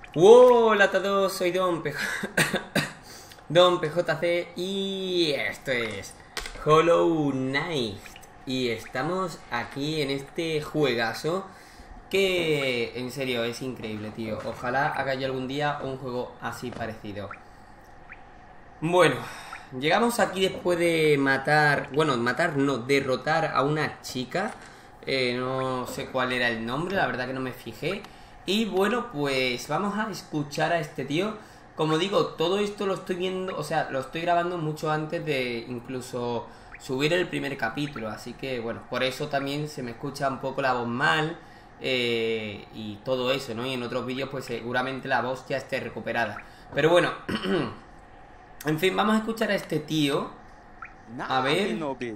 Hola a todos, soy Don Don PJC y esto es Hollow Knight. Y estamos aquí en este juegazo que en serio es increíble, tío. Ojalá haga yo algún día un juego así parecido. Bueno, llegamos aquí después de matar, bueno, matar no, derrotar a una chica. No sé cuál era el nombre, la verdad que no me fijé. Y bueno, pues vamos a escuchar a este tío. Como digo, todo esto lo estoy viendo, o sea, lo estoy grabando mucho antes de incluso subir el primer capítulo. Así que bueno, por eso también se me escucha un poco la voz mal y todo eso, ¿no? Y en otros vídeos pues seguramente la voz ya esté recuperada. Pero bueno, en fin, vamos a escuchar a este tío. A ver,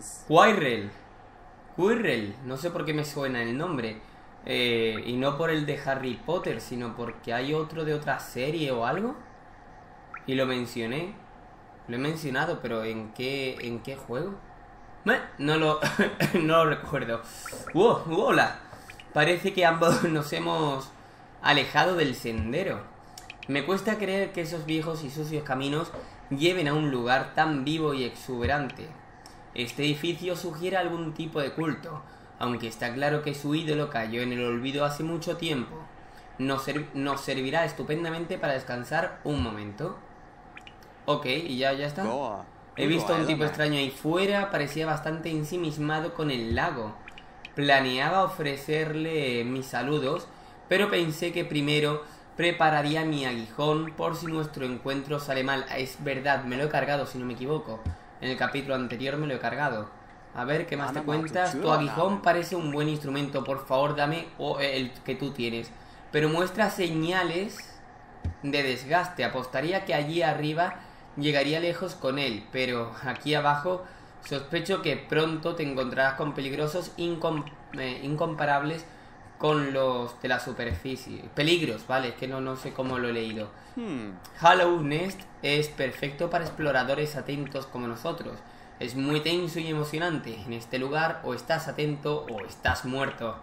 Quirrell, no sé por qué me suena el nombre. Y no por el de Harry Potter, sino porque hay otro de otra serie o algo. Y lo mencioné. Lo he mencionado, pero ¿en qué juego? No lo, no lo recuerdo. Hola. Parece que ambos nos hemos alejado del sendero. Me cuesta creer que esos viejos y sucios caminos lleven a un lugar tan vivo y exuberante. Este edificio sugiere algún tipo de culto, aunque está claro que su ídolo cayó en el olvido hace mucho tiempo. Nos servirá estupendamente para descansar un momento. Ok, y ya está. He visto a un tipo extraño ahí fuera, parecía bastante ensimismado con el lago. Planeaba ofrecerle mis saludos, pero pensé que primero prepararía mi aguijón por si nuestro encuentro sale mal. Es verdad, me lo he cargado si no me equivoco. En el capítulo anterior me lo he cargado. A ver, ¿qué más te cuentas? Tu aguijón parece un buen instrumento. Por favor, dame el que tú tienes. Pero muestra señales de desgaste. Apostaría que allí arriba llegaría lejos con él. Pero aquí abajo sospecho que pronto te encontrarás con peligrosos incomparables con los de la superficie. Peligros, vale, es que no sé cómo lo he leído. Hollow Nest es perfecto para exploradores atentos como nosotros. Es muy tenso y emocionante. En este lugar o estás atento o estás muerto.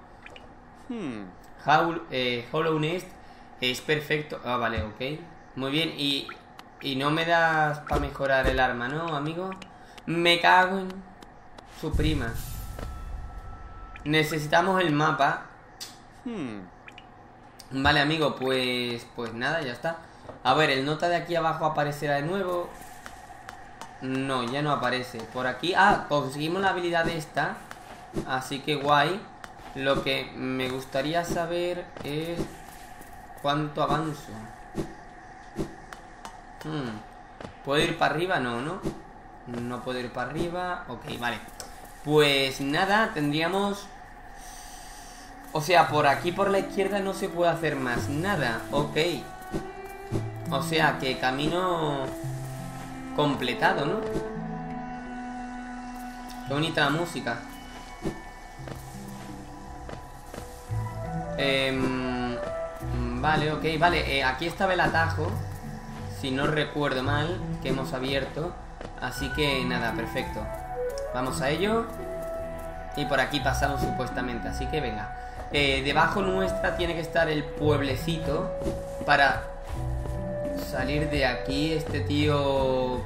Hollow Nest es perfecto. Ah, vale, ok. Muy bien, y no me das para mejorar el arma, ¿no, amigo? Me cago en su prima. Necesitamos el mapa. Vale, amigo, pues nada, ya está. A ver, el nota de aquí abajo aparecerá de nuevo. No, ya no aparece. Por aquí, conseguimos la habilidad esta. Así que guay. Lo que me gustaría saber es cuánto avanzo. ¿Puedo ir para arriba? No puedo ir para arriba. Ok, vale. Pues nada, tendríamos... O sea, por aquí por la izquierda no se puede hacer más nada. Ok. O sea, que camino completado, ¿no? Qué bonita la música. Vale, ok, vale. Aquí estaba el atajo, si no recuerdo mal, que hemos abierto. Así que nada, perfecto. Vamos a ello. Y por aquí pasamos supuestamente, así que venga. Debajo nuestra tiene que estar el pueblecito para salir de aquí. Este tío...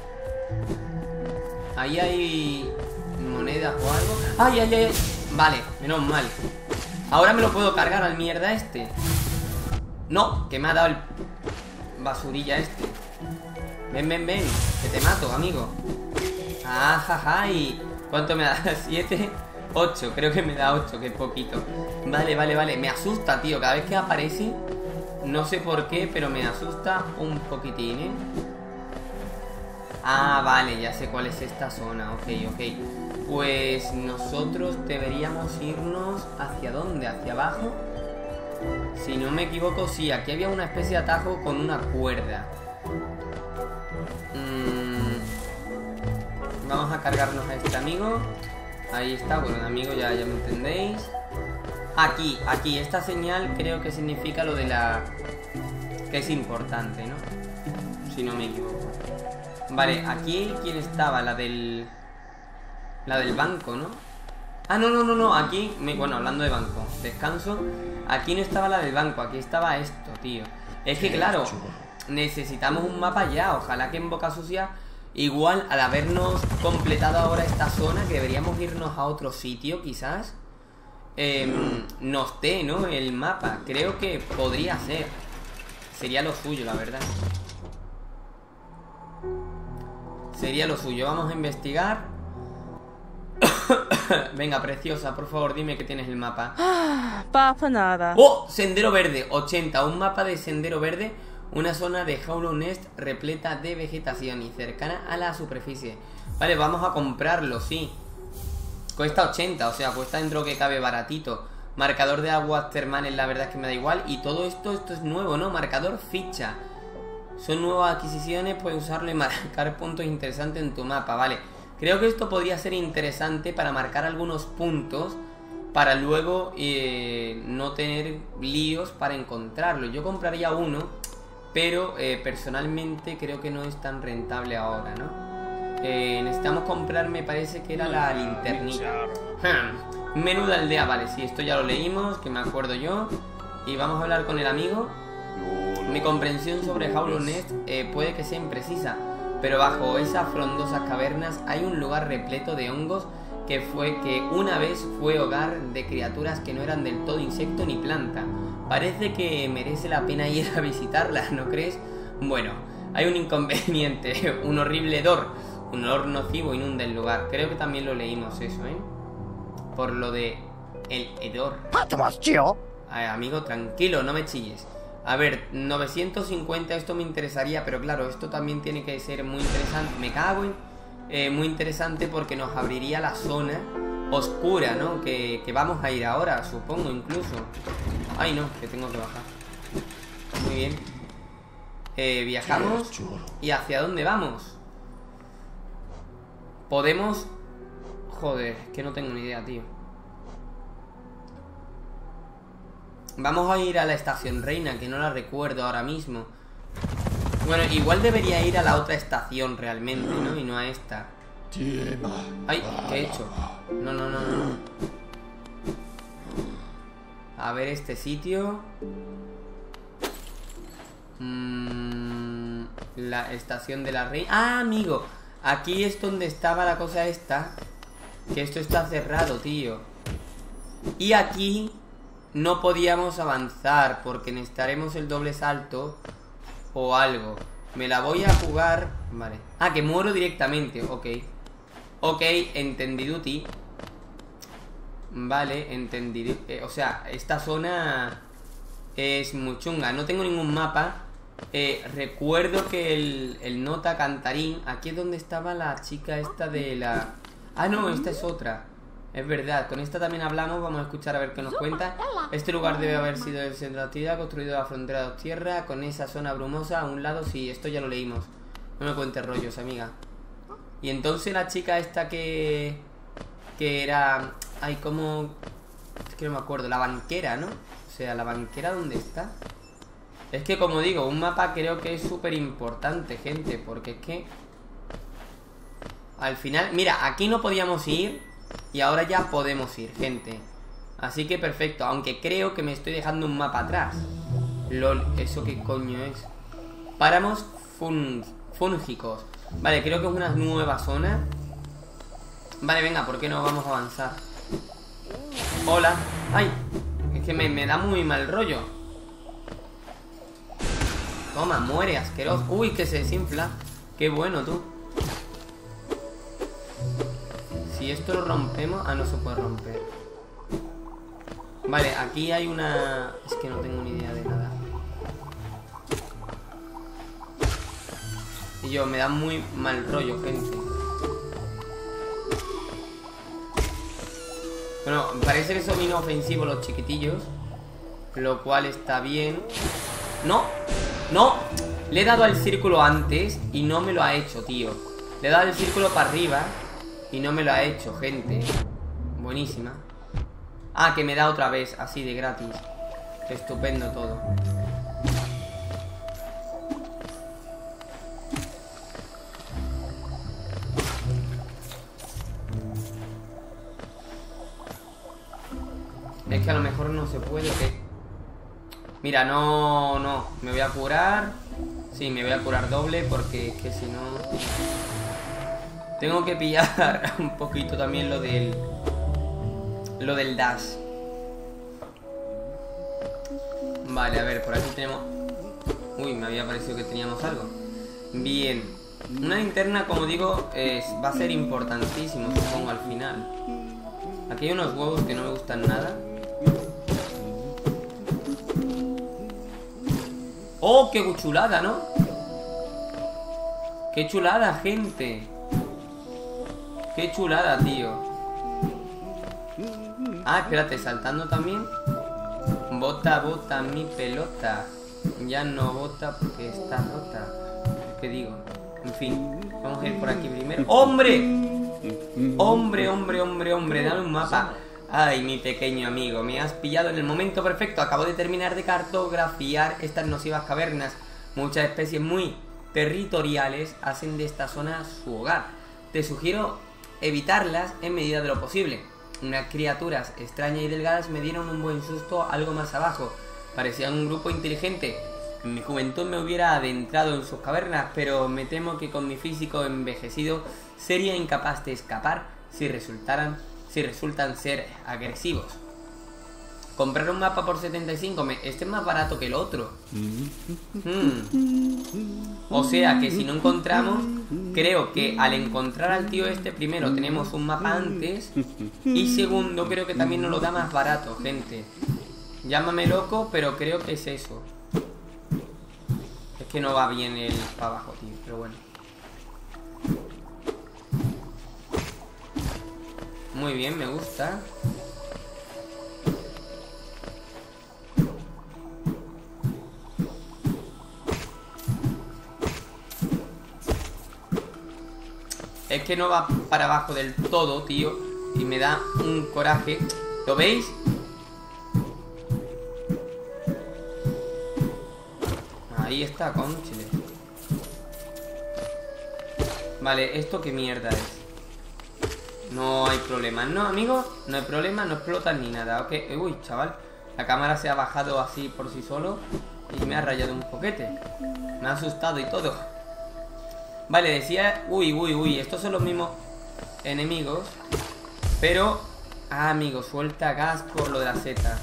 Ahí hay monedas o algo. ¡Ay! Vale, menos mal. Ahora me lo puedo cargar al mierda este. No, que me ha dado el basurilla este. Ven, que te mato, amigo. Jaja. ¿Y cuánto me da? 7, 8, creo que me da 8, que es poquito. Vale. Me asusta, tío, cada vez que aparece. No sé por qué, pero me asusta un poquitín, ¿eh? Vale, ya sé cuál es esta zona. Ok. Pues nosotros deberíamos irnos... ¿Hacia dónde? ¿Hacia abajo? Si no me equivoco, sí. Aquí había una especie de atajo con una cuerda. Vamos a cargarnos a este amigo. Ahí está, bueno, amigo, ya me entendéis. Aquí, esta señal creo que significa lo de la... que es importante, ¿no? Si no me equivoco. Vale, aquí, ¿quién estaba? La del banco, ¿no? No, aquí... Bueno, hablando de banco. Descanso. Aquí no estaba la del banco, aquí estaba esto, tío. Es que claro, necesitamos un mapa ya. Ojalá que en Boca Sucia, igual al habernos completado ahora esta zona, que deberíamos irnos a otro sitio quizás, nos dé, ¿no? El mapa. Creo que podría ser. Sería lo suyo, la verdad. Sería lo suyo. Vamos a investigar. Venga, preciosa, por favor, dime que tienes el mapa. Papa nada. ¡Oh! Sendero verde, 80. Un mapa de sendero verde. Una zona de Hollow Nest repleta de vegetación y cercana a la superficie. Vale, vamos a comprarlo, sí. Cuesta 80, o sea, cuesta dentro que cabe baratito. Marcador de aguas termales, la verdad es que me da igual. Y todo esto es nuevo, ¿no? Marcador ficha. Son nuevas adquisiciones, puedes usarlo y marcar puntos interesantes en tu mapa, vale. Creo que esto podría ser interesante para marcar algunos puntos, para luego no tener líos para encontrarlo. Yo compraría uno, pero personalmente creo que no es tan rentable ahora, ¿no? Necesitamos comprar, me parece que era la linternita. Menú de aldea, vale, sí, esto ya lo leímos, que me acuerdo yo. Y vamos a hablar con el amigo. Mi comprensión sobre Hollow Nest puede que sea imprecisa, pero bajo esas frondosas cavernas hay un lugar repleto de hongos que una vez fue hogar de criaturas que no eran del todo insecto ni planta. Parece que merece la pena ir a visitarlas, ¿no crees? Bueno, hay un inconveniente, un horrible hedor, un olor nocivo inunda el lugar. Creo que también lo leímos eso, ¿eh? Por lo de el hedor. Ay, amigo, tranquilo, no me chilles. A ver, 950, esto me interesaría, pero claro, esto también tiene que ser muy interesante. Me cago en... muy interesante porque nos abriría la zona oscura, ¿no? Que vamos a ir ahora, supongo, incluso. Ay, no, que tengo que bajar. Muy bien. Viajamos. ¿Y hacia dónde vamos? Podemos... Joder, que no tengo ni idea, tío. Vamos a ir a la estación Reina, que no la recuerdo ahora mismo. Bueno, igual debería ir a la otra estación realmente, ¿no? Y no a esta. Ay, ¿qué he hecho? No, no, no, no. A ver este sitio. La estación de la Reina. ¡Ah, amigo! Aquí es donde estaba la cosa esta. Que esto está cerrado, tío. Y aquí... no podíamos avanzar porque necesitaremos el doble salto o algo. Me la voy a jugar. Vale. Ah, que muero directamente. Ok. Ok, entendiduti. Vale, entendido. O sea, esta zona es muy chunga. No tengo ningún mapa. Recuerdo que el nota cantarín. Aquí es donde estaba la chica esta de la... Ah, no, esta es otra. Es verdad, con esta también hablamos, vamos a escuchar a ver qué nos cuenta. Este lugar debe haber sido el centro de actividad, construido a la frontera de dos tierras, con esa zona brumosa a un lado. Sí, esto ya lo leímos. No me cuentes rollos, amiga. Y entonces la chica esta que era... Ay, como... Es que no me acuerdo, la banquera, ¿no? O sea, ¿la banquera dónde está? Es que como digo, un mapa creo que es súper importante, gente, porque es que... Al final... Mira, aquí no podíamos ir... Y ahora ya podemos ir, gente. Así que perfecto, aunque creo que me estoy dejando un mapa atrás. LOL, ¿eso qué coño es? Páramos fúngicos. Vale, creo que es una nueva zona. Vale, venga, ¿por qué no vamos a avanzar? Hola. Ay, es que me da muy mal rollo. Toma, muere, asqueroso. Uy, que se desinfla. Qué bueno, tú. Si esto lo rompemos... Ah, no se puede romper. Vale, aquí hay una... Es que no tengo ni idea de nada. Y yo, me da muy mal rollo, gente. Bueno, parece que son inofensivos los chiquitillos, lo cual está bien. ¡No! ¡No! Le he dado al círculo antes y no me lo ha hecho, tío. Le he dado el círculo para arriba y no me lo ha hecho, gente. Buenísima. Ah, que me da otra vez, así de gratis. Estupendo todo. Es que a lo mejor no se puede, ¿qué? Mira, no, me voy a curar. Sí, me voy a curar doble porque es que si no... Tengo que pillar un poquito también lo del dash. Vale, a ver, por aquí tenemos... Uy, me había parecido que teníamos algo. Bien. Una linterna, como digo, va a ser importantísimo, supongo, al final. Aquí hay unos huevos que no me gustan nada. ¡Oh, qué chulada!, ¿no? ¡Qué chulada, gente! ¡Qué chulada, tío! Ah, espérate, saltando también. Bota, bota mi pelota. Ya no bota porque está rota. ¿Qué digo? En fin, vamos a ir por aquí primero. ¡Hombre! ¡Hombre, hombre, hombre, hombre! Dame un mapa. Ay, mi pequeño amigo, me has pillado en el momento perfecto. Acabo de terminar de cartografiar estas nocivas cavernas. Muchas especies muy territoriales hacen de esta zona su hogar. Te sugiero evitarlas en medida de lo posible. Unas criaturas extrañas y delgadas me dieron un buen susto algo más abajo. Parecían un grupo inteligente. En mi juventud me hubiera adentrado en sus cavernas, pero me temo que con mi físico envejecido sería incapaz de escapar si resultan ser agresivos. Comprar un mapa por 75, este es más barato que el otro. O sea que si no encontramos, creo que al encontrar al tío este, primero tenemos un mapa antes y segundo creo que también nos lo da más barato, gente. Llámame loco, pero creo que es eso. Es que no va bien el para abajo, tío, pero bueno. Muy bien, me gusta. Es que no va para abajo del todo, tío. Y me da un coraje. ¿Lo veis? Ahí está, cónchale. Vale, ¿esto qué mierda es? No hay problema, ¿no, amigos? No hay problema, no explotan ni nada. Ok, uy, chaval. La cámara se ha bajado así por sí solo y me ha rayado un poquete. Me ha asustado y todo. Vale, decía... Uy, estos son los mismos enemigos. Pero... Ah, amigo, suelta gas por lo de las setas.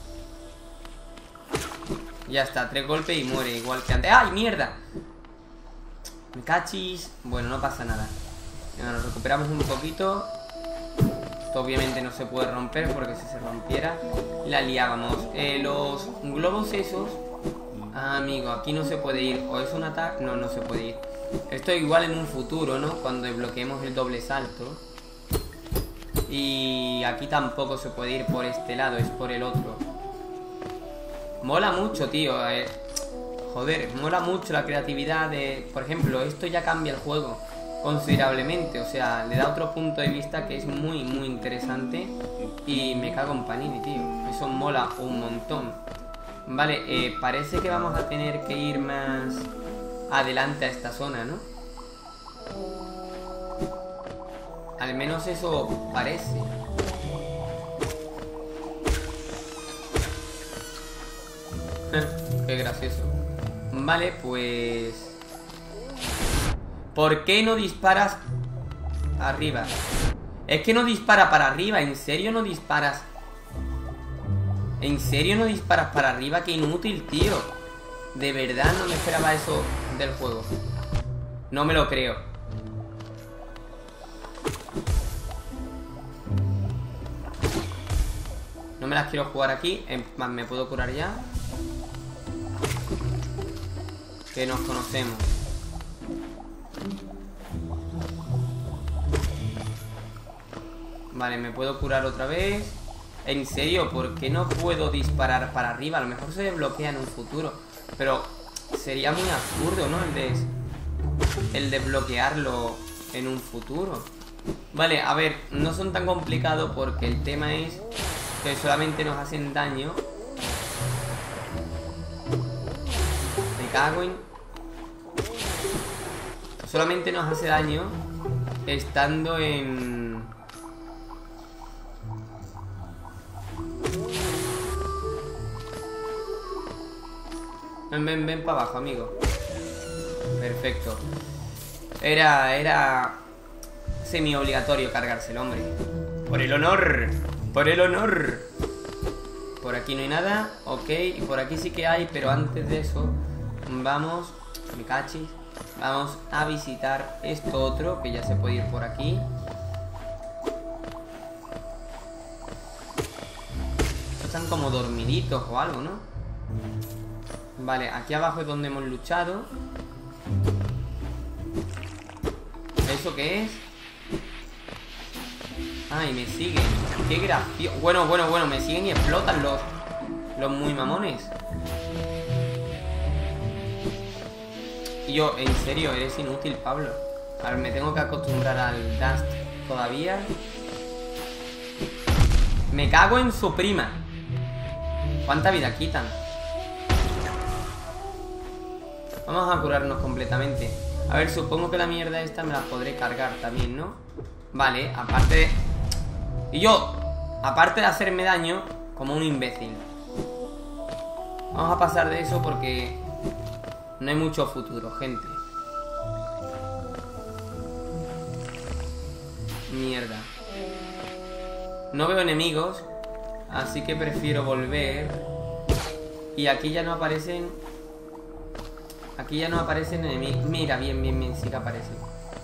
Ya está, 3 golpes y muere igual que antes. ¡Ay, mierda! Me cachis. Bueno, no pasa nada. Venga, nos recuperamos un poquito. Esto obviamente no se puede romper porque si se rompiera la liábamos. Los globos esos... Ah, amigo, aquí no se puede ir. ¿O es un ataque? No, no se puede ir. Esto igual en un futuro, ¿no? Cuando desbloqueemos el doble salto. Y aquí tampoco se puede ir por este lado, es por el otro. Mola mucho, tío. Joder, mola mucho la creatividad de... Por ejemplo, esto ya cambia el juego considerablemente. O sea, le da otro punto de vista que es muy, muy interesante. Y me cago en Panini, tío. Eso mola un montón. Vale, parece que vamos a tener que ir más adelante a esta zona, ¿no? Al menos eso parece. Qué gracioso. Vale, pues... ¿Por qué no disparas arriba? Es que no dispara para arriba. ¿En serio no disparas? ¿En serio no disparas para arriba? Qué inútil, tío. De verdad no me esperaba eso del juego. No me lo creo. No me las quiero jugar aquí. Me puedo curar ya. Que nos conocemos. Vale, me puedo curar otra vez. En serio, ¿por qué no puedo disparar para arriba? A lo mejor se desbloquea en un futuro. Pero sería muy absurdo, ¿no? El desbloquearlo en un futuro. Vale, a ver, no son tan complicados porque el tema es que solamente nos hacen daño. Me cago en... Solamente nos hace daño estando en... Ven para abajo, amigo. Perfecto. Era semi obligatorio cargárselo, hombre. Por el honor. Por el honor. Por aquí no hay nada. Ok, y por aquí sí que hay. Pero antes de eso, vamos. Me cachis. Vamos a visitar esto otro, que ya se puede ir por aquí. Están como dormiditos o algo, ¿no? Vale, aquí abajo es donde hemos luchado. ¿Eso qué es? Ay, me siguen. Qué gracioso. Bueno, me siguen y explotan los muy mamones. Y yo, en serio, eres inútil, Pablo. Ahora me tengo que acostumbrar al Dust todavía. Me cago en su prima. ¿Cuánta vida quitan? Vamos a curarnos completamente. A ver, supongo que la mierda esta me la podré cargar también, ¿no? Vale, aparte de... Y yo, aparte de hacerme daño, como un imbécil. Vamos a pasar de eso porque no hay mucho futuro, gente. Mierda. No veo enemigos, así que prefiero volver. Y aquí ya no aparecen... Aquí ya no aparecen enemigos. Mira, bien, sí que aparecen.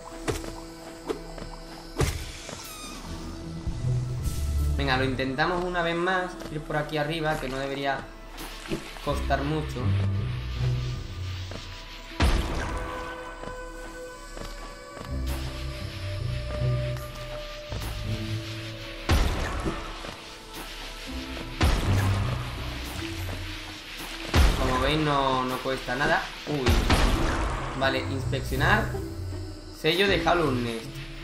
Venga, lo intentamos una vez más. Ir por aquí arriba, que no debería costar mucho. Como veis, no cuesta nada. Uy. Vale, inspeccionar. Sello de Hollow Nest.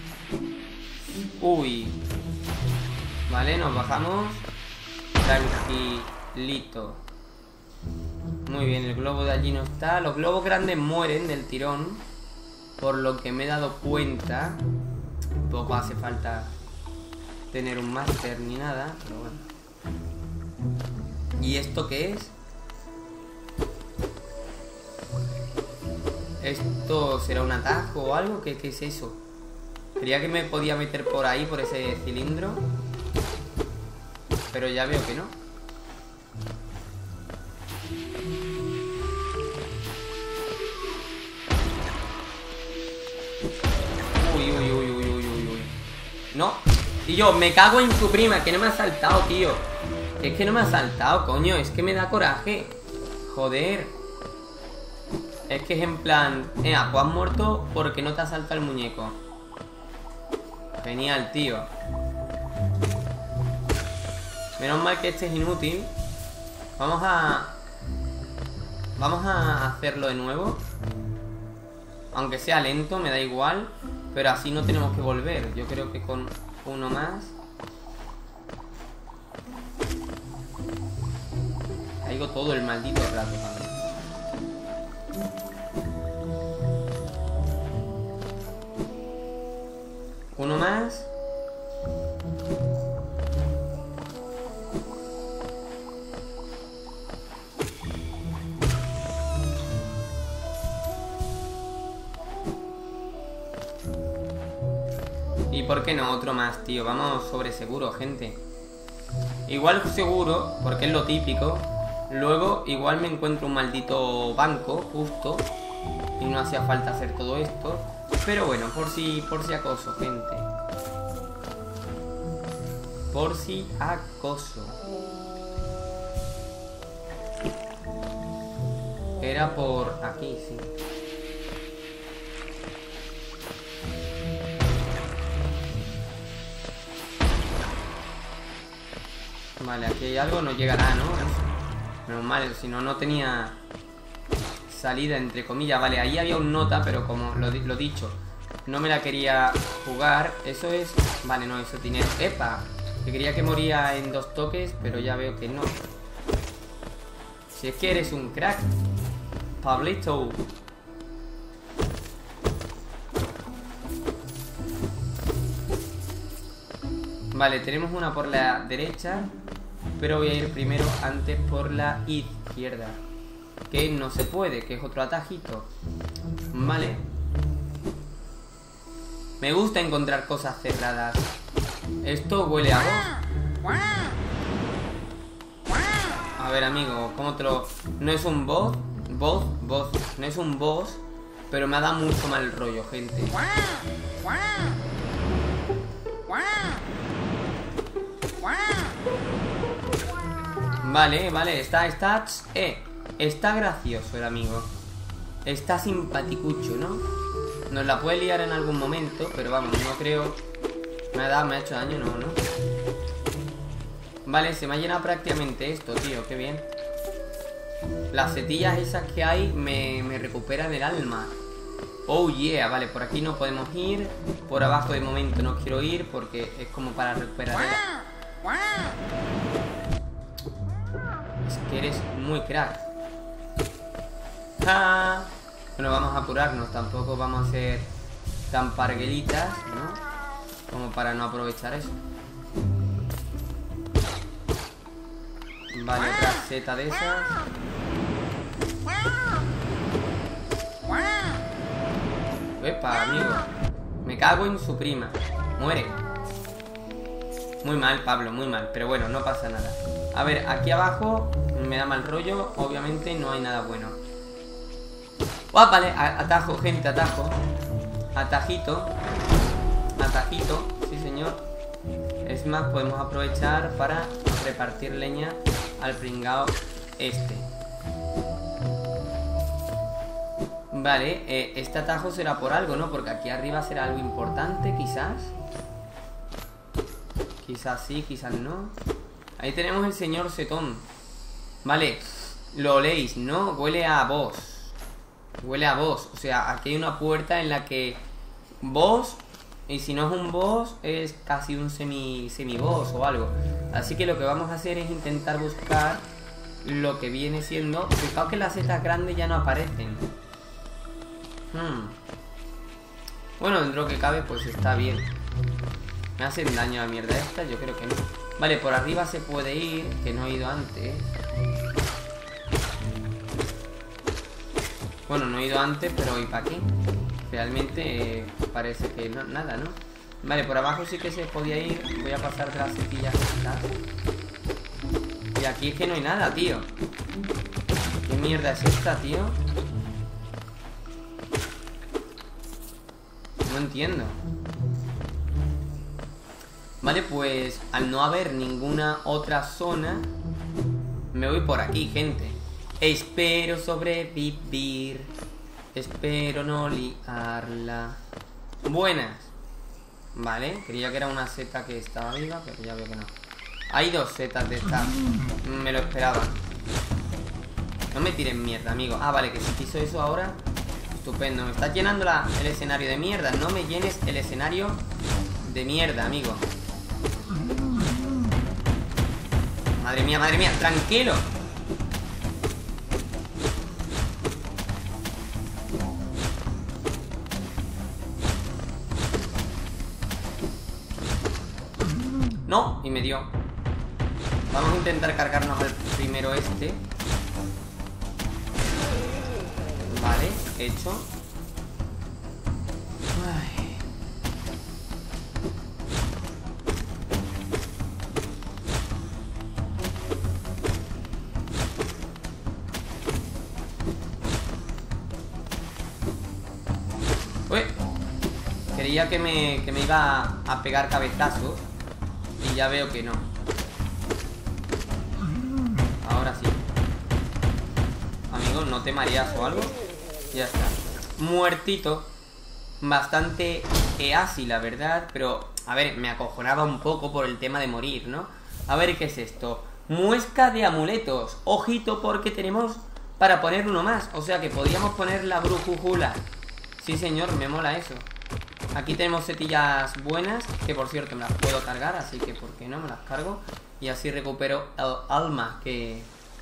Uy. Vale, nos bajamos. Tranquilito. Muy bien, el globo de allí no está. Los globos grandes mueren del tirón, por lo que me he dado cuenta. Tampoco hace falta tener un máster ni nada, pero bueno. ¿Y esto qué es? ¿Esto será un atajo o algo? ¿Qué es eso? Creía que me podía meter por ahí, por ese cilindro, pero ya veo que no. Uy. No. Y yo, me cago en su prima, que no me ha saltado, tío. Es que no me ha saltado, coño. Es que me da coraje. Joder. Es que es en plan... pues has muerto porque no te ha saltado el muñeco. Genial, tío. Menos mal que este es inútil. Vamos a hacerlo de nuevo. Aunque sea lento, me da igual. Pero así no tenemos que volver. Yo creo que con uno más. Caigo todo el maldito rato también. Uno más. ¿Y por qué no? Otro más, tío. Vamos sobre seguro, gente. Igual seguro, porque es lo típico. Luego igual me encuentro un maldito banco justo y no hacía falta hacer todo esto. Pero bueno, por si acaso, gente. Por si acaso. Era por aquí, sí. Vale, aquí hay algo, no llegará, ¿no? Menos mal, si no, no tenía salida, entre comillas. Vale, ahí había un nota, pero como lo dicho, no me la quería jugar. Eso es... Vale, no, eso tiene... ¡Epa! Que quería que moría en 2 toques, pero ya veo que no. Si es que eres un crack, Pablito. Vale, tenemos una por la derecha, pero voy a ir primero antes por la izquierda. que no se puede, que es otro atajito. Vale. Me gusta encontrar cosas cerradas. Esto huele a boss. A ver, amigo, ¿cómo te lo...? No es un boss. Boss. No es un boss, pero me ha dado mucho mal rollo, gente. Vale, está gracioso el amigo. Está simpaticucho, ¿no? Nos la puede liar en algún momento, pero vamos, no creo. Me ha hecho daño, no. Vale, se me ha llenado prácticamente esto, tío, qué bien. Las setillas esas que hay me recuperan el alma. Oh yeah, vale, por aquí no podemos ir. Por abajo de momento no quiero ir porque es como para recuperar el... Es que eres muy crack. ¡Ah! Bueno, vamos a apurarnos. Tampoco vamos a ser tan parguelitas, ¿no? Como para no aprovechar eso. Vale, otra seta de esas. Epa, amigo. Me cago en su prima. Muere. Muy mal, Pablo, muy mal. Pero bueno, no pasa nada. A ver, aquí abajo me da mal rollo. Obviamente no hay nada bueno. Oh, vale, atajo, gente, atajo. Atajito. Atajito, sí señor. Es más, podemos aprovechar para repartir leña al pringao este. Vale, este atajo será por algo, ¿no? Porque aquí arriba será algo importante, quizás. Quizás sí, quizás no. Ahí tenemos el señor Setón. Vale, lo oléis, ¿no? Huele a boss. Huele a boss. O sea, aquí hay una puerta en la que boss, y si no es un boss, es casi un semi-boss o algo. Así que lo que vamos a hacer es intentar buscar lo que viene siendo... Fijaos que las setas grandes ya no aparecen. Bueno, dentro de lo que cabe, pues está bien. ¿Me hacen daño a la mierda esta? Yo creo que no. Vale, por arriba se puede ir, que no he ido antes. Bueno, no he ido antes, pero ¿y para qué? Realmente parece que no, nada, ¿no? Vale, por abajo sí que se podía ir. Voy a pasar de las setillas estas. Y aquí es que no hay nada, tío. ¿Qué mierda es esta, tío? No entiendo. Vale, pues al no haber ninguna otra zona, me voy por aquí, gente. Espero sobrevivir. Espero no liarla. Buenas. Vale, creía que era una seta que estaba viva, pero ya veo que no. Hay dos setas de estas. Me lo esperaba. No me tiren mierda, amigo. Ah, vale, que si quiso eso ahora. Estupendo. Me estás llenando el escenario de mierda. No me llenes el escenario de mierda, amigo. Madre mía, tranquilo. No, y me dio. Vamos a intentar cargarnos al primero este. Vale, hecho. Ay. Uy. Creía que me iba a pegar cabezazos. Y ya veo que no. Ahora sí. Amigo, ¿no te mareas o algo? Ya está. Muertito. Bastante así, la verdad. Pero, a ver, me acojonaba un poco por el tema de morir, ¿no? A ver, ¿qué es esto? Muesca de amuletos. Ojito, porque tenemos para poner uno más. O sea que podríamos poner la brujujula. Sí, señor, me mola eso. Aquí tenemos setillas buenas, que por cierto me las puedo cargar, así que ¿por qué no? Me las cargo. Y así recupero el alma, que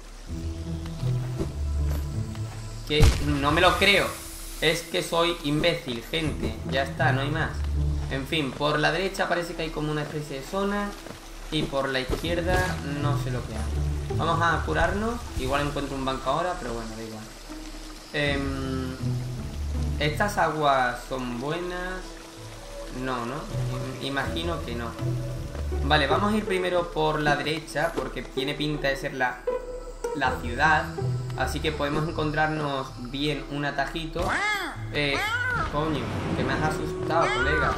no me lo creo. Es que soy imbécil, gente. Ya está, no hay más. En fin, por la derecha parece que hay como una especie de zona. Y por la izquierda no sé lo que hay. Vamos a curarnos. Igual encuentro un banco ahora, pero bueno, da igual. ¿Estas aguas son buenas? No, ¿no? Imagino que no. Vale, vamos a ir primero por la derecha, porque tiene pinta de ser la ciudad. Así que podemos encontrarnos bien un atajito. Coño, que me has asustado, colega.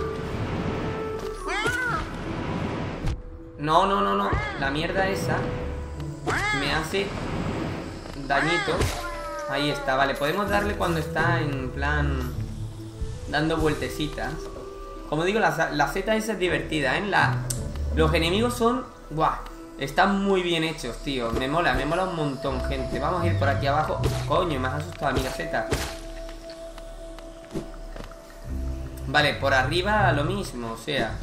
No, no, no, no. La mierda esa me hace dañito. Ahí está, vale. Podemos darle cuando está en plan dando vueltecitas. Como digo, la Z esa es divertida, ¿eh? Los enemigos son... ¡Guau! Están muy bien hechos, tío. Me mola un montón, gente. Vamos a ir por aquí abajo. Coño, me has asustado, amiga Z. Vale, por arriba lo mismo, o sea.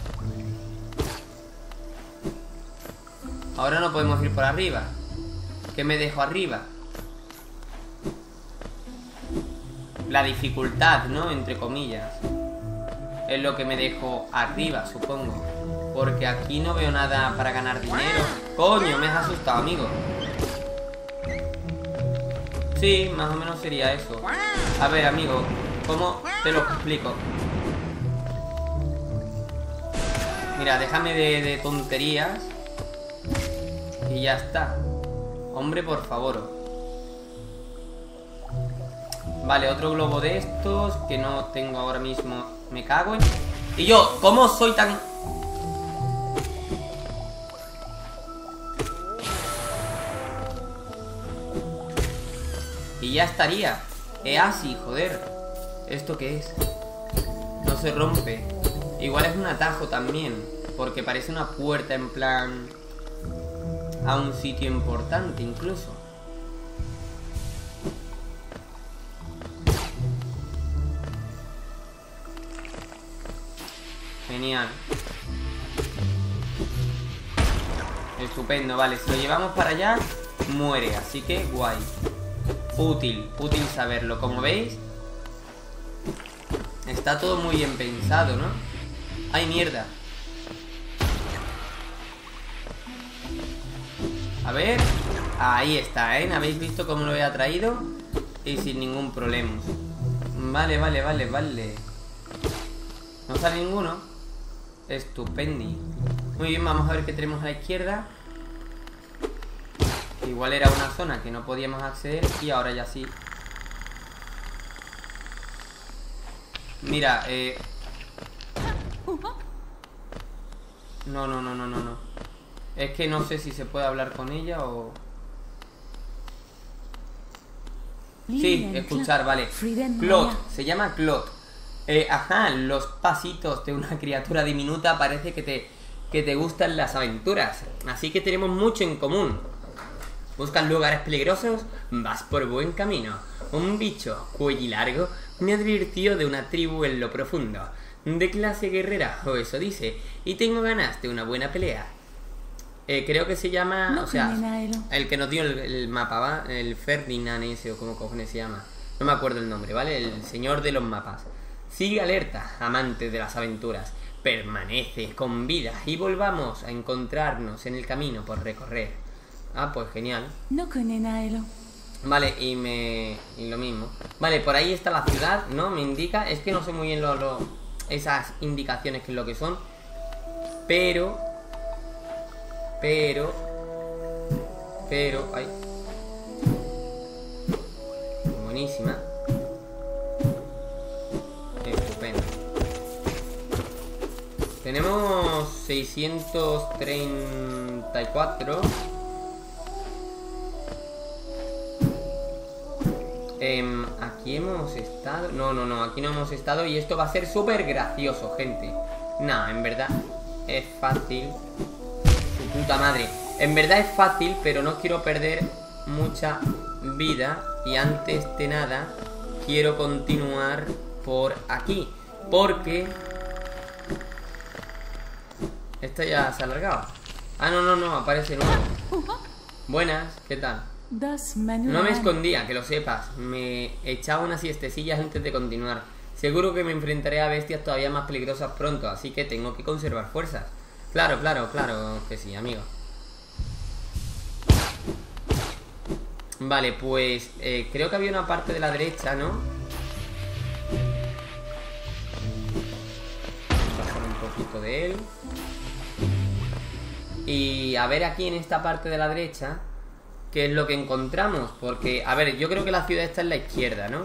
Ahora no podemos ir por arriba. ¿Qué me dejo arriba? La dificultad, ¿no? Entre comillas. Es lo que me dejo arriba, supongo. Porque aquí no veo nada para ganar dinero. Coño, me has asustado, amigo. Sí, más o menos sería eso. A ver, amigo, ¿cómo te lo explico? Mira, déjame de tonterías. Y ya está. Hombre, por favor. Vale, otro globo de estos que no tengo ahora mismo. Me cago en... Y yo, ¿cómo soy tan...? Y ya estaría. Así, joder. ¿Esto qué es? No se rompe. Igual es un atajo también, porque parece una puerta en plan... a un sitio importante incluso. Genial. Estupendo, vale. Si lo llevamos para allá, muere, así que guay. Útil saberlo. Como veis, está todo muy bien pensado, ¿no? ¡Ay, mierda! A ver. Ahí está, ¿eh? ¿Habéis visto cómo lo he atraído? Y sin ningún problema. Vale. ¿No sale ninguno? Estupendi. Muy bien, vamos a ver qué tenemos a la izquierda. Igual era una zona que no podíamos acceder y ahora ya sí. Mira, No. Es que no sé si se puede hablar con ella o... Sí, escuchar, vale. Clot, se llama Clot. Ajá, los pasitos de una criatura diminuta. Parece que te gustan las aventuras. Así que tenemos mucho en común. ¿Buscas lugares peligrosos? Vas por buen camino. Un bicho cuellilargo me advirtió de una tribu en lo profundo, de clase guerrera, o eso dice, y tengo ganas de una buena pelea. Creo que se llama, no, o sea, el que nos dio el mapa, ¿va? El Ferdinand ese, o como cojones se llama. No me acuerdo el nombre, ¿vale? El señor de los mapas. Sigue alerta, amante de las aventuras. Permanece con vida y volvamos a encontrarnos en el camino por recorrer. Ah, pues genial. Vale, y lo mismo. Vale, por ahí está la ciudad, ¿no? Me indica. Es que no sé muy bien esas indicaciones que es lo que son. Pero. Ay. Buenísima. Estupendo. Tenemos 634. Aquí hemos estado... No, aquí no hemos estado. Y esto va a ser súper gracioso, gente. No, en verdad es fácil. Su puta madre. En verdad es fácil, pero no quiero perder mucha vida. Y antes de nada quiero continuar por aquí, porque esta ya se ha alargado. Ah, no, aparece nuevo. Buenas, ¿qué tal? No me escondía, que lo sepas. Me echaba unas siestecillas antes de continuar. Seguro que me enfrentaré a bestias todavía más peligrosas pronto, así que tengo que conservar fuerzas. Claro que sí, amigo. Vale, pues creo que había una parte de la derecha, ¿no? Bajar un poquito de él. Y a ver aquí en esta parte de la derecha qué es lo que encontramos. Porque, a ver, yo creo que la ciudad está en la izquierda, ¿no?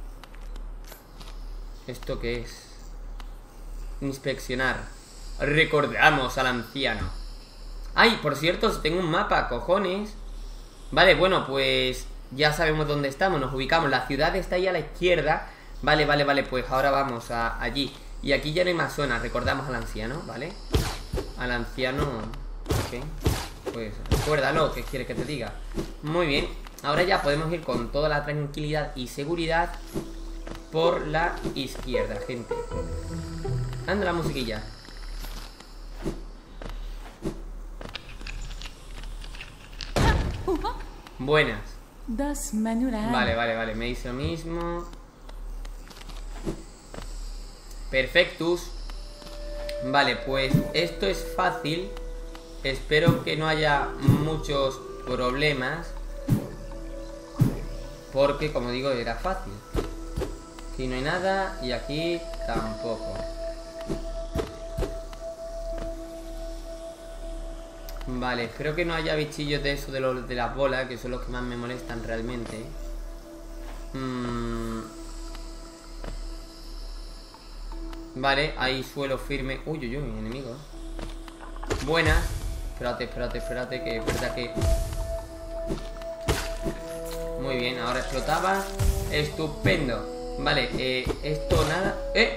¿Esto qué es? Inspeccionar. Recordamos al anciano. Ay, por cierto, tengo un mapa, cojones. Vale, bueno, pues ya sabemos dónde estamos, nos ubicamos. La ciudad está ahí a la izquierda. Vale, pues ahora vamos allí. Y aquí ya no hay más zonas, recordamos al anciano, ¿vale? Al anciano... Ok, pues recuérdalo, ¿qué quieres que te diga? Muy bien, ahora ya podemos ir con toda la tranquilidad y seguridad por la izquierda, gente. Anda la musiquilla. Buenas. Vale, me dice lo mismo. Perfectus. Vale, pues esto es fácil. Espero que no haya muchos problemas, porque como digo, era fácil. Aquí no hay nada y aquí tampoco. Vale, espero que no haya bichillos de eso de las bolas, que son los que más me molestan realmente. Vale, hay suelo firme. Uy, enemigos. Buenas. Espérate, que es verdad que... Muy bien, ahora explotaba. Estupendo. Vale, esto nada.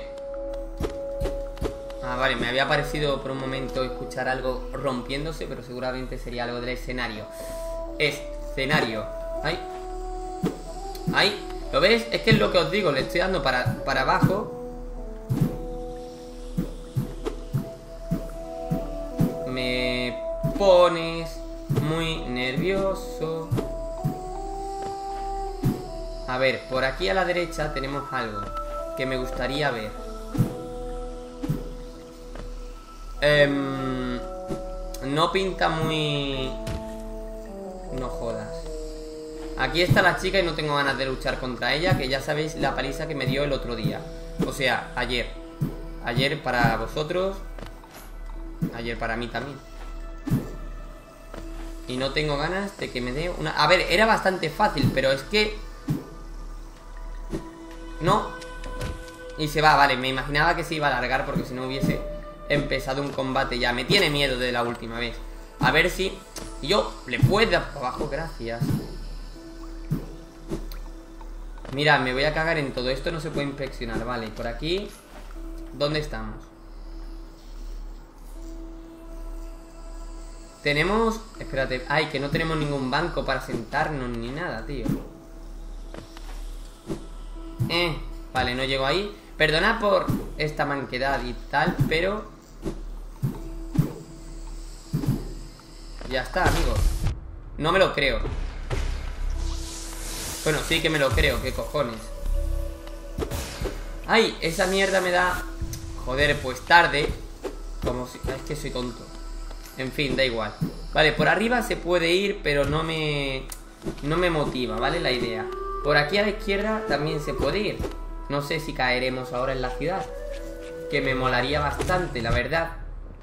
Ah, vale, me había parecido por un momento escuchar algo rompiéndose, pero seguramente sería algo del escenario. Escenario. Ahí. ¿Lo ves? Es que es lo que os digo, le estoy dando para abajo. Me pones muy nervioso. A ver, por aquí a la derecha tenemos algo que me gustaría ver. No pinta muy... No jodas. Aquí está la chica y no tengo ganas de luchar contra ella, que ya sabéis la paliza que me dio el otro día. O sea, ayer. Ayer para vosotros. Ayer para mí también. Y no tengo ganas de que me dé una... A ver, era bastante fácil, pero es que... No. Y se va, vale, me imaginaba que se iba a alargar porque si no hubiese empezado un combate ya. Me tiene miedo de la última vez. A ver si yo le puedo dar para abajo, gracias. Mira, me voy a cagar en todo. Esto no se puede inspeccionar, vale. Por aquí, ¿dónde estamos? Tenemos... Espérate, ay, que no tenemos ningún banco para sentarnos ni nada, tío. Vale, no llego ahí. Perdona por esta manquedad y tal, pero... Ya está, amigos. No me lo creo. Bueno, sí que me lo creo, qué cojones. Ay, esa mierda me da... Joder, pues tarde. Como si... Es que soy tonto. En fin, da igual. Vale, por arriba se puede ir, pero no me motiva, ¿vale? La idea. Por aquí a la izquierda también se puede ir. No sé si caeremos ahora en la ciudad, que me molaría bastante, la verdad.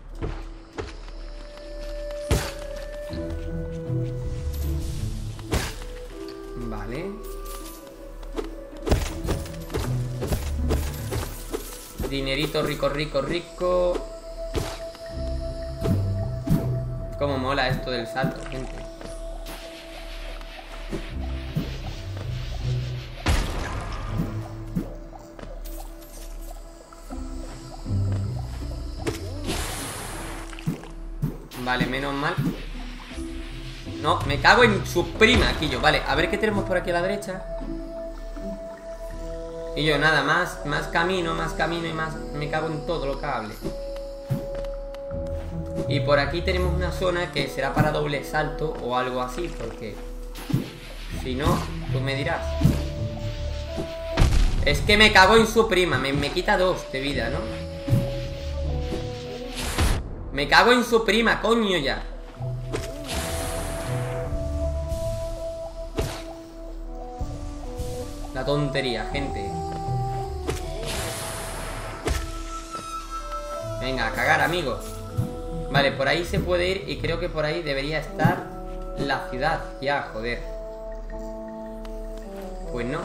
Vale. Dinerito rico, rico, rico. Cómo mola esto del salto, gente. Vale, menos mal. No, me cago en su prima, aquí yo. Vale, a ver qué tenemos por aquí a la derecha. Y yo, nada, más camino y más. Me cago en todo lo que hable. Y por aquí tenemos una zona que será para doble salto o algo así, porque si no, tú me dirás. Es que me cago en su prima, me quita 2 de vida, ¿no? Me cago en su prima, coño ya. La tontería, gente. Venga, a cagar, amigos. Vale, por ahí se puede ir. Y creo que por ahí debería estar la ciudad. Ya, joder. Pues no.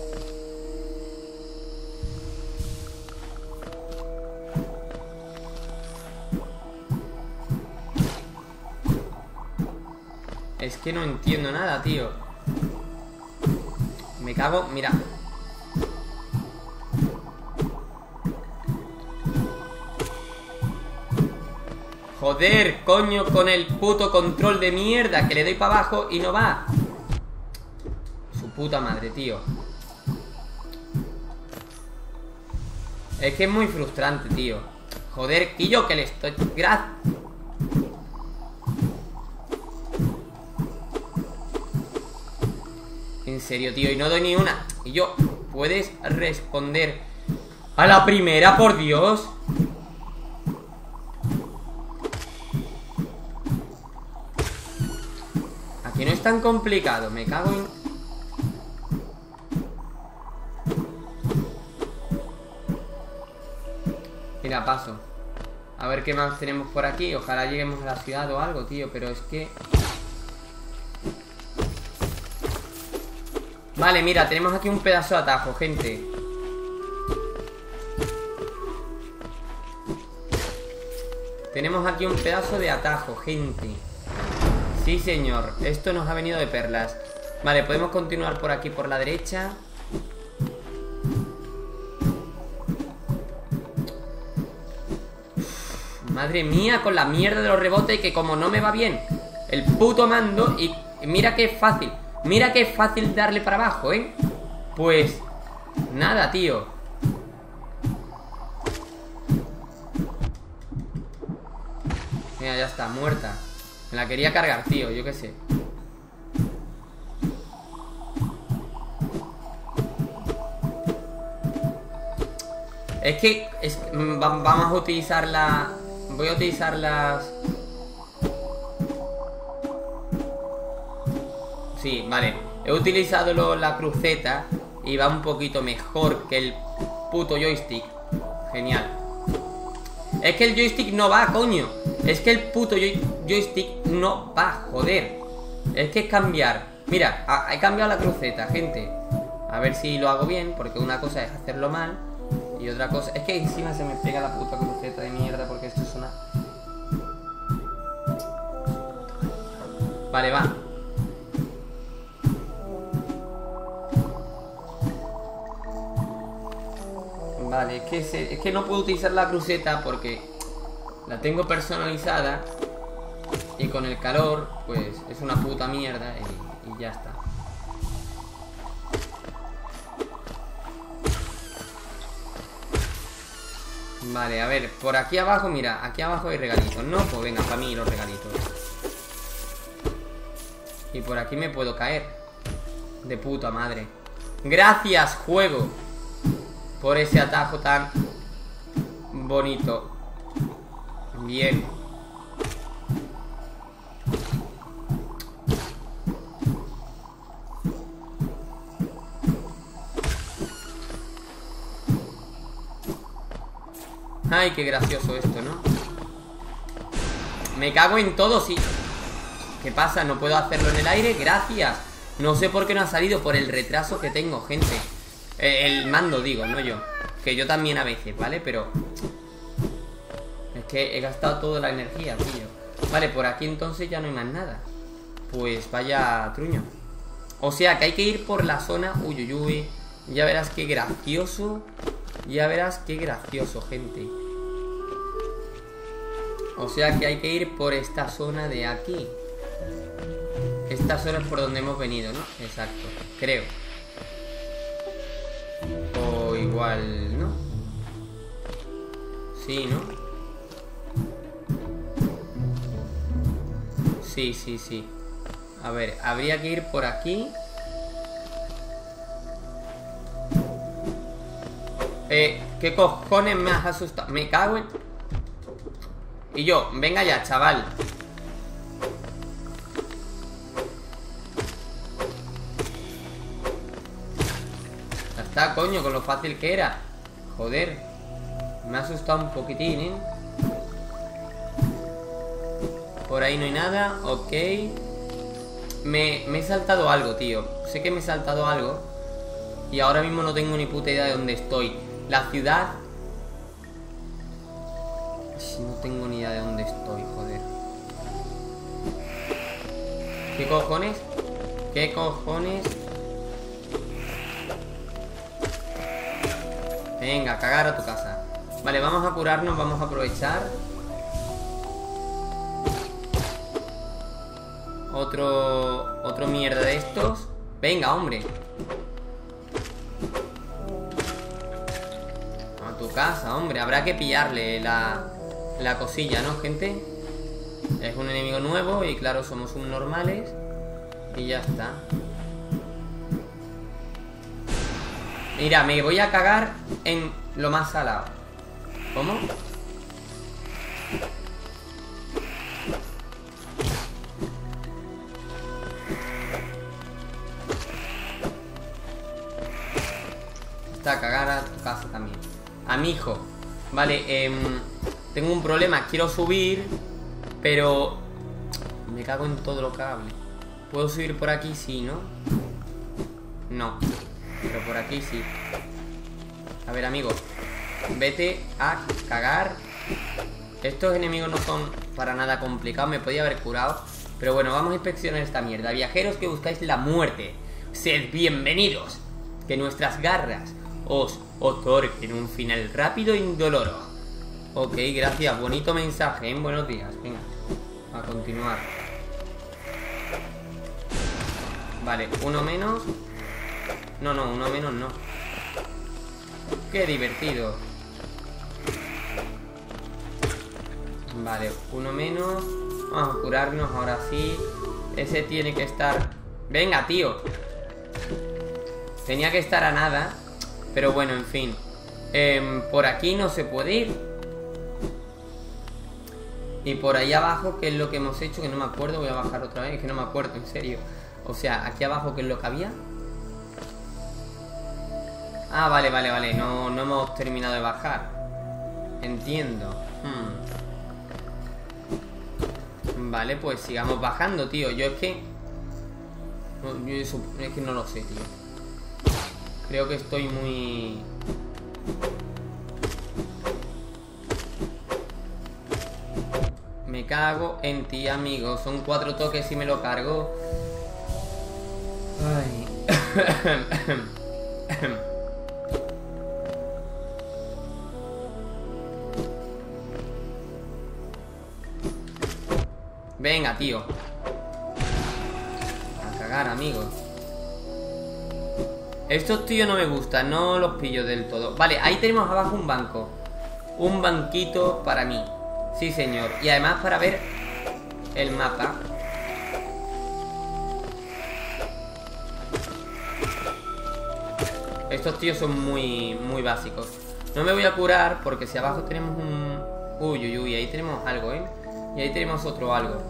Es que no entiendo nada, tío. Me cago, mira. Joder, coño, con el puto control de mierda, que le doy para abajo y no va. Su puta madre, tío. Es que es muy frustrante, tío. Joder, Quillo, que le estoy... En serio, tío, y no doy ni una. Y yo, ¿puedes responder a la primera, por Dios? Aquí no es tan complicado, me cago en... Mira, paso. A ver qué más tenemos por aquí. Ojalá lleguemos a la ciudad o algo, tío, pero es que... Vale, mira, tenemos aquí un pedazo de atajo, gente. Tenemos aquí un pedazo de atajo, gente. Sí, señor, esto nos ha venido de perlas. Vale, podemos continuar por aquí, por la derecha. Madre mía, con la mierda de los rebotes. Que como no me va bien el puto mando. Y mira que es fácil. Mira que es fácil darle para abajo, ¿eh? Pues nada, tío. Mira, ya está, muerta. Me la quería cargar, tío, yo qué sé. Es que vamos a utilizar la... Voy a utilizar las... Sí, vale. He utilizado la cruceta y va un poquito mejor que el puto joystick. Genial. Es que el joystick no va, coño. Es que el puto joystick no va, joder. Es que es cambiar. Mira, he cambiado la cruceta, gente. A ver si lo hago bien, porque una cosa es hacerlo mal y otra cosa... Es que encima se me pega la puta cruceta de mierda, porque esto es una... Vale, va. Vale, es que no puedo utilizar la cruceta porque la tengo personalizada. Y con el calor, pues es una puta mierda y ya está. Vale, a ver, por aquí abajo, mira, aquí abajo hay regalitos, ¿no? Pues venga, para mí los regalitos. Y por aquí me puedo caer. De puta madre. Gracias, juego, por ese atajo tan bonito. Bien. Ay, qué gracioso esto, ¿no? Me cago en todo, sí. ¿Qué pasa? ¿No puedo hacerlo en el aire? Gracias. No sé por qué no ha salido, por el retraso que tengo, gente. El mando, digo, no yo. Que yo también a veces, ¿vale? Pero es que he gastado toda la energía, tío. Vale, por aquí entonces ya no hay más nada. Pues vaya truño. O sea que hay que ir por la zona. Uy, uy, uy. Ya verás qué gracioso. Ya verás qué gracioso, gente. O sea que hay que ir por esta zona de aquí. Esta zona es por donde hemos venido, ¿no? Exacto, creo. O igual, ¿no? Sí, ¿no? Sí, sí, sí. A ver, habría que ir por aquí. ¿Qué cojones me has asustado? Me cago en... Y yo, venga ya, chaval. está, coño, con lo fácil que era. Joder. Me ha asustado un poquitín, ¿eh? Por ahí no hay nada. Ok. Me he saltado algo, tío. Sé que me he saltado algo. Y ahora mismo no tengo ni puta idea de dónde estoy. La ciudad... No tengo ni idea de dónde estoy, joder. ¿Qué cojones? ¿Qué cojones? Venga, cagar a tu casa. Vale, vamos a curarnos, vamos a aprovechar. Otro mierda de estos. Venga, hombre. A tu casa, hombre. Habrá que pillarle la cosilla, ¿no, gente? Es un enemigo nuevo y claro, somos un normales. Y ya está. Mira, me voy a cagar en lo más salado. ¿Cómo? Está a cagar a tu casa también. A mi hijo. Vale, tengo un problema. Quiero subir, pero me cago en todo lo cable. ¿Puedo subir por aquí? Sí, ¿no? No. Pero por aquí sí. A ver, amigos. Vete a cagar. Estos enemigos no son para nada complicados. Me podía haber curado. Pero bueno, vamos a inspeccionar esta mierda. Viajeros que buscáis la muerte, sed bienvenidos. Que nuestras garras os otorguen un final rápido e indoloro. Ok, gracias. Bonito mensaje, ¿eh? Buenos días. Venga, a continuar. Vale, uno menos. No, uno menos no. Qué divertido. Vale, uno menos. Vamos a curarnos ahora sí. Ese tiene que estar... Venga, tío. Tenía que estar a nada. Pero bueno, en fin. Por aquí no se puede ir. Y por ahí abajo, ¿qué es lo que hemos hecho? Que no me acuerdo, voy a bajar otra vez. Que no me acuerdo, en serio. O sea, aquí abajo, ¿qué es lo que había? Ah, vale. No hemos terminado de bajar. Entiendo. Vale, pues sigamos bajando, tío. Yo es que... es que no lo sé, tío. Creo que estoy muy... Me cago en ti, amigo. Son 4 toques y me lo cargo. Ay. Venga, tío. A cagar, amigos. Estos tíos no me gustan. No los pillo del todo. Vale, ahí tenemos abajo un banco. Un banquito para mí. Sí, señor. Y además para ver el mapa. Estos tíos son muy básicos. No me voy a curar porque si abajo tenemos un... Uy, ahí tenemos algo, ¿eh? Y ahí tenemos otro algo.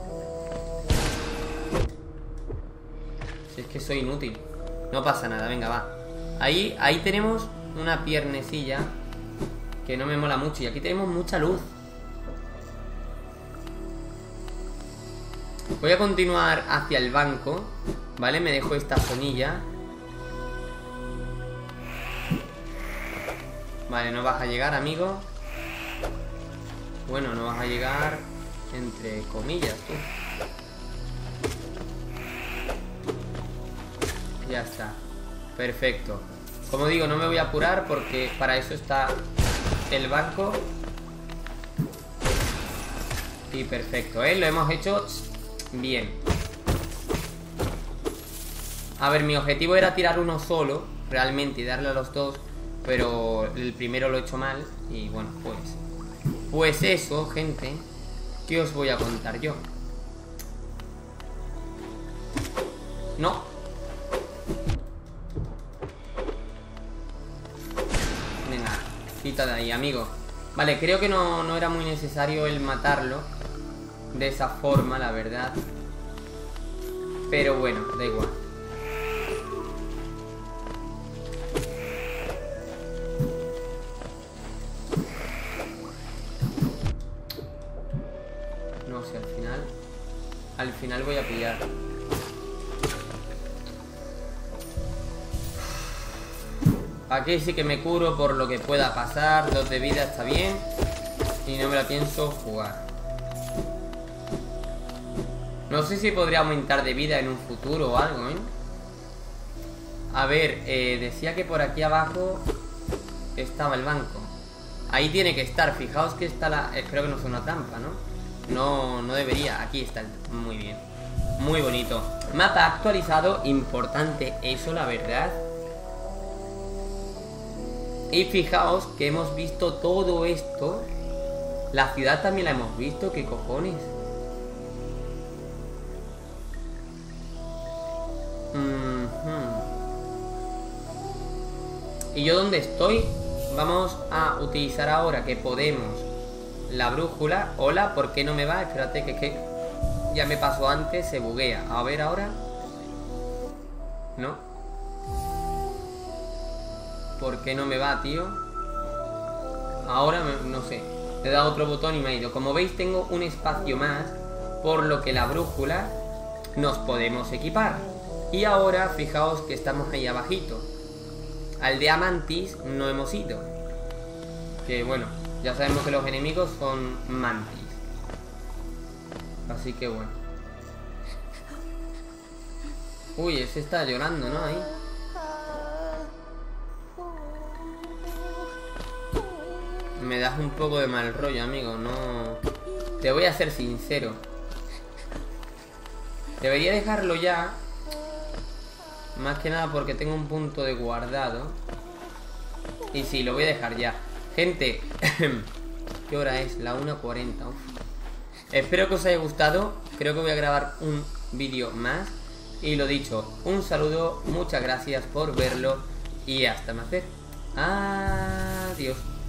Si es que soy inútil. No pasa nada, venga, va. Ahí tenemos una piernecilla que no me mola mucho. Y aquí tenemos mucha luz. Voy a continuar hacia el banco. Vale, me dejo esta zonilla. Vale, no vas a llegar, amigo. Bueno, no vas a llegar entre comillas, tú. Ya está. Perfecto. Como digo, no me voy a apurar porque para eso está el banco. Y perfecto, ¿eh? Lo hemos hecho bien. A ver, mi objetivo era tirar uno solo, realmente, y darle a los dos. Pero el primero lo he hecho mal. Y bueno, pues eso, gente. ¿Qué os voy a contar yo? No. Venga, quita de ahí, amigo. Vale, creo que no era muy necesario el matarlo de esa forma, la verdad. Pero bueno, da igual. al final voy a pillar. Aquí sí que me curo por lo que pueda pasar. 2 de vida está bien. Y no me la pienso jugar. No sé si podría aumentar de vida en un futuro o algo, ¿eh? A ver, decía que por aquí abajo estaba el banco. Ahí tiene que estar, fijaos que está la... Espero que no sea una trampa, ¿no? No debería, aquí está. Muy bien, muy bonito. Mapa actualizado, importante eso, la verdad. Y fijaos que hemos visto todo esto. La ciudad también la hemos visto, ¿qué cojones? ¿Y yo dónde estoy? Vamos a utilizar ahora que podemos la brújula. Hola, ¿por qué no me va? Espérate, que es que ya me pasó antes, se buguea. A ver ahora. ¿No? ¿Por qué no me va, tío? Ahora no sé. Le he dado otro botón y me ha ido. Como veis tengo un espacio más, por lo que la brújula nos podemos equipar. Y ahora fijaos que estamos ahí abajito. Aldea Mantis no hemos ido. Que bueno, ya sabemos que los enemigos son mantis. Así que bueno. Uy, ese está llorando, ¿no? Ahí. Me das un poco de mal rollo, amigo. No... Te voy a ser sincero. Debería dejarlo ya. Más que nada porque tengo un punto de guardado. Y sí, lo voy a dejar ya. Gente, ¿qué hora es? La 1:40. Espero que os haya gustado. Creo que voy a grabar un vídeo más. Y lo dicho, un saludo. Muchas gracias por verlo. Y hasta más ver. Adiós.